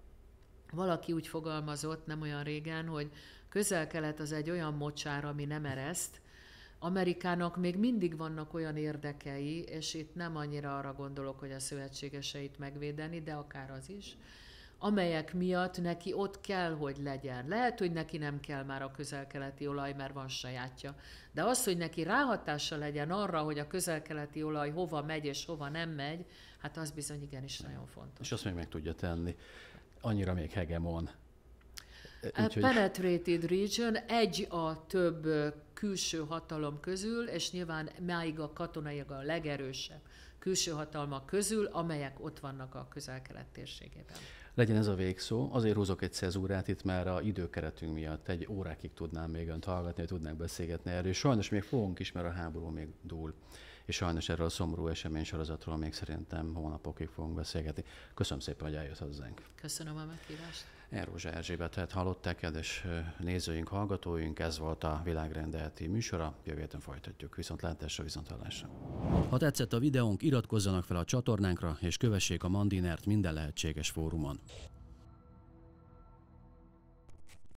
valaki úgy fogalmazott nem olyan régen, hogy Közel-Kelet az egy olyan mocsár, ami nem ereszt. Amerikának még mindig vannak olyan érdekei, és itt nem annyira arra gondolok, hogy a szövetségeseit megvédeni, de akár az is, amelyek miatt neki ott kell, hogy legyen. Lehet, hogy neki nem kell már a közel-keleti olaj, mert van sajátja. De az, hogy neki ráhatása legyen arra, hogy a közel-keleti olaj hova megy és hova nem megy, hát az bizony igenis nagyon fontos. És azt még meg tudja tenni. Annyira még hegemon. Úgyhogy... Penetrated region egy a több külső hatalom közül, és nyilván máig a katonai a legerősebb külső hatalmak közül, amelyek ott vannak a közel-kelet térségében. Legyen ez a végszó. Azért húzok egy cezúrát itt, már a időkeretünk miatt egy órákig tudnám még önt hallgatni, hogy tudnánk beszélgetni erről. És sajnos még fogunk is, mert a háború még dúl. És sajnos erről a szomorú eseménysorozatról még szerintem hónapokig fogunk beszélgetni. Köszönöm szépen, hogy eljött hozzánk. Köszönöm a meghívást. Erzsébet Erzsébetet hallották, kedves nézőink, hallgatóink, ez volt a Világrend heti műsora, jövő héten folytatjuk. Viszontlátásra, viszonthallásra. Ha tetszett a videónk, iratkozzanak fel a csatornánkra, és kövessék a Mandinert minden lehetséges fórumon.